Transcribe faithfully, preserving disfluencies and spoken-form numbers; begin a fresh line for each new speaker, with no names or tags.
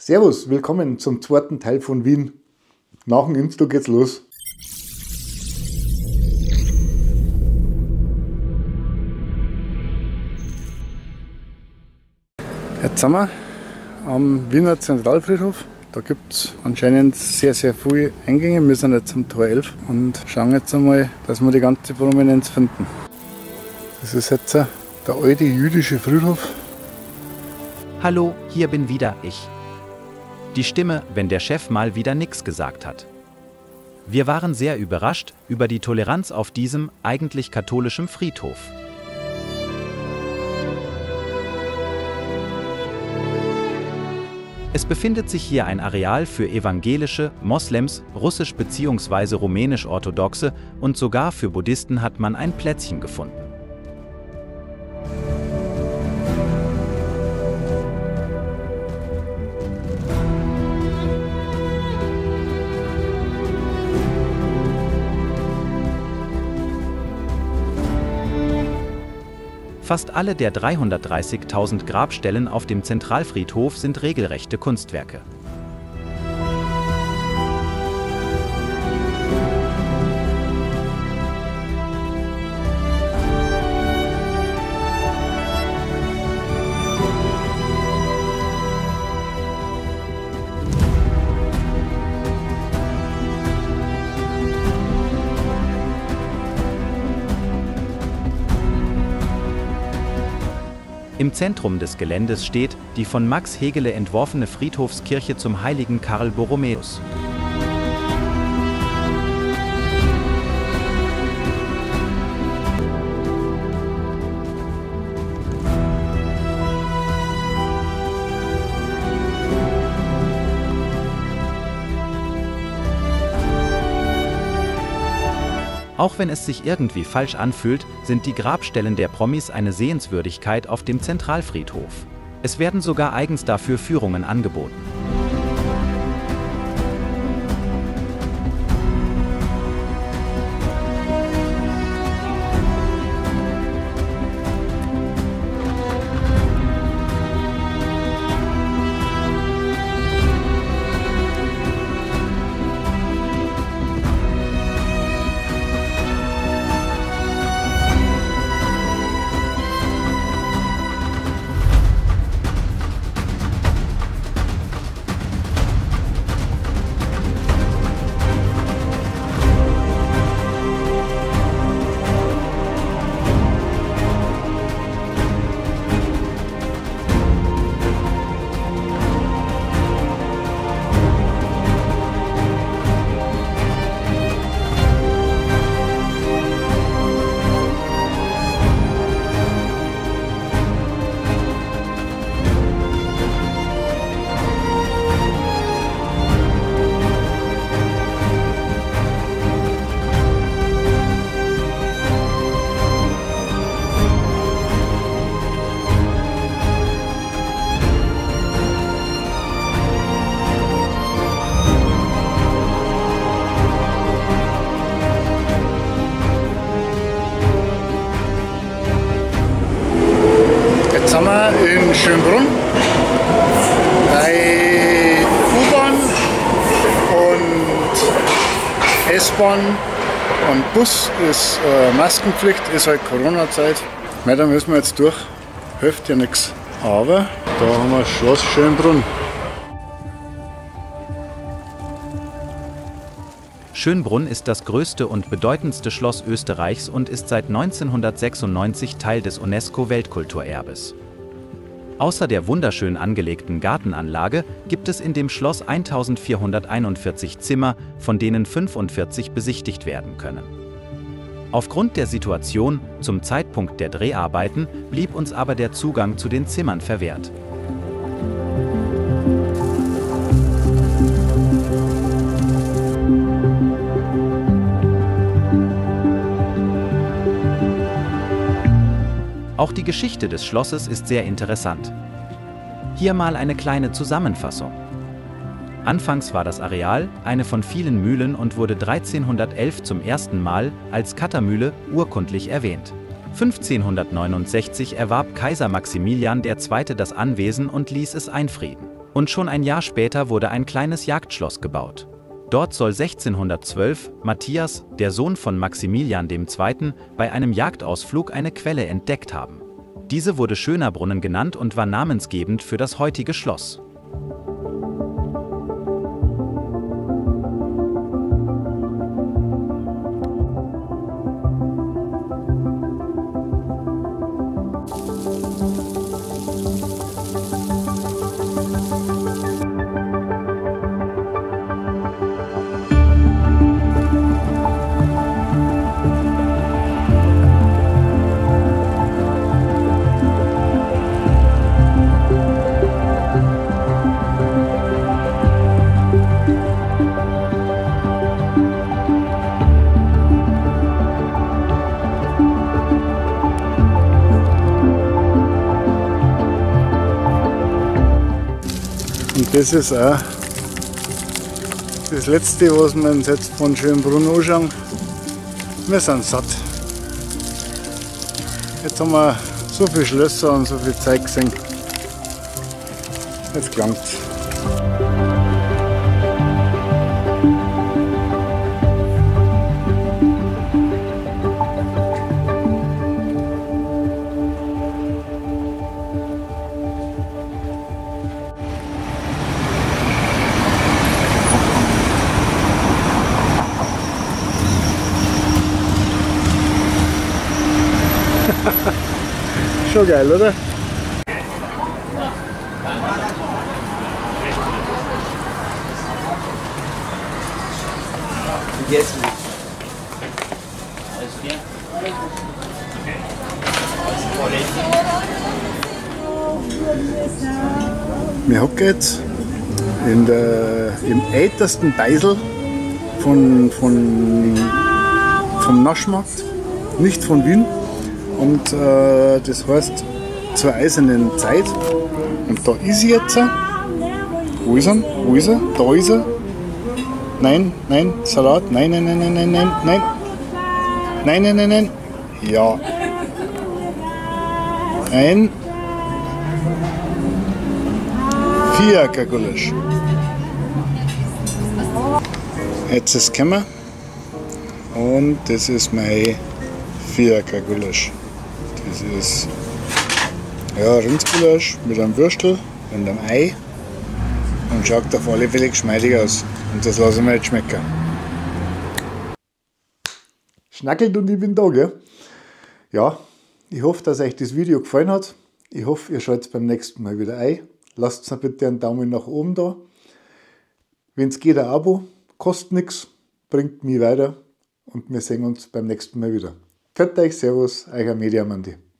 Servus, willkommen zum zweiten Teil von Wien. Nach dem Intro geht's los. Jetzt sind wir am Wiener Zentralfriedhof. Da gibt es anscheinend sehr, sehr viele Eingänge. Wir sind jetzt am Tor elf und schauen jetzt einmal, dass wir die ganze Prominenz finden. Das ist jetzt der alte jüdische Friedhof.
Hallo, hier bin wieder ich. Die Stimme, wenn der Chef mal wieder nix gesagt hat. Wir waren sehr überrascht über die Toleranz auf diesem eigentlich katholischen Friedhof. Es befindet sich hier ein Areal für evangelische, Moslems, russisch bzw. rumänisch-orthodoxe und sogar für Buddhisten hat man ein Plätzchen gefunden. Fast alle der dreihundertdreißigtausend Grabstellen auf dem Zentralfriedhof sind regelrechte Kunstwerke. Im Zentrum des Geländes steht die von Max Hegele entworfene Friedhofskirche zum heiligen Karl Borromäus. Auch wenn es sich irgendwie falsch anfühlt, sind die Grabstellen der Promis eine Sehenswürdigkeit auf dem Zentralfriedhof. Es werden sogar eigens dafür Führungen angeboten.
Jetzt sind wir in Schönbrunn bei U-Bahn und S-Bahn und Bus ist äh, Maskenpflicht, ist halt Corona-Zeit. Da müssen wir jetzt durch, hilft ja nichts. Aber da haben wir Schloss Schönbrunn.
Schönbrunn ist das größte und bedeutendste Schloss Österreichs und ist seit neunzehnhundertsechsundneunzig Teil des UNESCO-Weltkulturerbes. Außer der wunderschön angelegten Gartenanlage gibt es in dem Schloss eintausendvierhunderteinundvierzig Zimmer, von denen fünfundvierzig besichtigt werden können. Aufgrund der Situation zum Zeitpunkt der Dreharbeiten blieb uns aber der Zugang zu den Zimmern verwehrt. Auch die Geschichte des Schlosses ist sehr interessant. Hier mal eine kleine Zusammenfassung. Anfangs war das Areal eine von vielen Mühlen und wurde dreizehnhundertelf zum ersten Mal als Kattermühle urkundlich erwähnt. fünfzehnhundertneunundsechzig erwarb Kaiser Maximilian der Zweite das Anwesen und ließ es einfrieden. Und schon ein Jahr später wurde ein kleines Jagdschloss gebaut. Dort soll sechzehnhundertzwölf Matthias, der Sohn von Maximilian der Zweite., bei einem Jagdausflug eine Quelle entdeckt haben. Diese wurde Schönerbrunnen genannt und war namensgebend für das heutige Schloss.
Und das ist auch das Letzte, was wir uns jetzt von Schönbrunn anschauen. Wir sind satt. Jetzt haben wir so viele Schlösser und so viel Zeug gesehen. Jetzt langt's. Schon geil, oder?
Yes.
Wir hocken jetzt in der, im ältesten Beisel von, von, vom Naschmarkt, nicht von Wien. Und äh, das heißt zur eisernen Zeit. Und da ist sie jetzt. Wo ist er? Wo ist er? Da ist er. Nein, nein, Salat. Nein, nein, nein, nein, nein, nein, nein. Nein, nein, nein, nein. Ja. Ein Vierer-Gulasch. Jetzt ist es gekommen. Und das ist mein Vierer-Gulasch. Das ist ja, Rindsgulasch mit einem Würstel und einem Ei und schaut auf alle Fälle geschmeidig aus. Und das lasse ich mir jetzt schmecken. Schnackelt und ich bin da, gell? Ja, ich hoffe, dass euch das Video gefallen hat. Ich hoffe, ihr schaltet beim nächsten Mal wieder ein. Lasst mir bitte einen Daumen nach oben da. Wenn es geht, ein Abo. Kostet nichts, bringt mich weiter. Und wir sehen uns beim nächsten Mal wieder. Pfiat euch, Servus, euer Mediamandi.